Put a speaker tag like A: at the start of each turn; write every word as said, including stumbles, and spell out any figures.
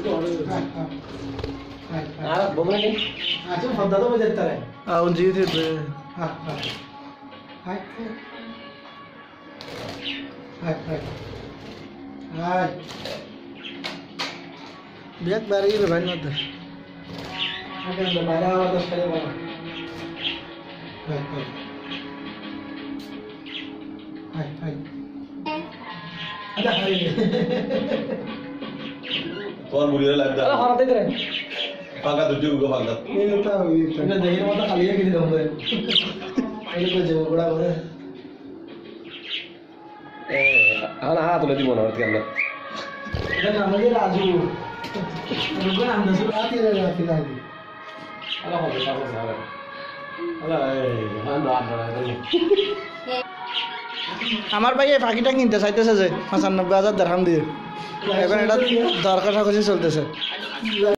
A: আর বমনে কি আচ্ছা ফদ্দা তো বজে তারে
B: আউন জি थे
A: हां हां हाय हाय हाय हाय
B: बियाक बारी रे भाई मत
A: आगे अंदर बारह आवाज दस करे बाबा हाय हाय हाय हाय ada hari ini
C: Tuan mulia lah dah.
A: kalau orang itu
C: Pangkat tujuh juga pangkat.
A: ini tahu itu ini dari mana kalian gini dong tuh ini tuh jauh berapa orang
C: eh anak anak tuh lebih mana arti anda
A: dan namanya Raju bukan anda sudah hati dari hati lagi Allah mau besar besar Allah eh anda anda lagi
B: আমার ভাই এই পাখিটা কিনতে চাইতেছে যে পঁচানব্বই হাজার দিরহাম দিয়ে এখন এটা দরকার কাগজে চলতেছে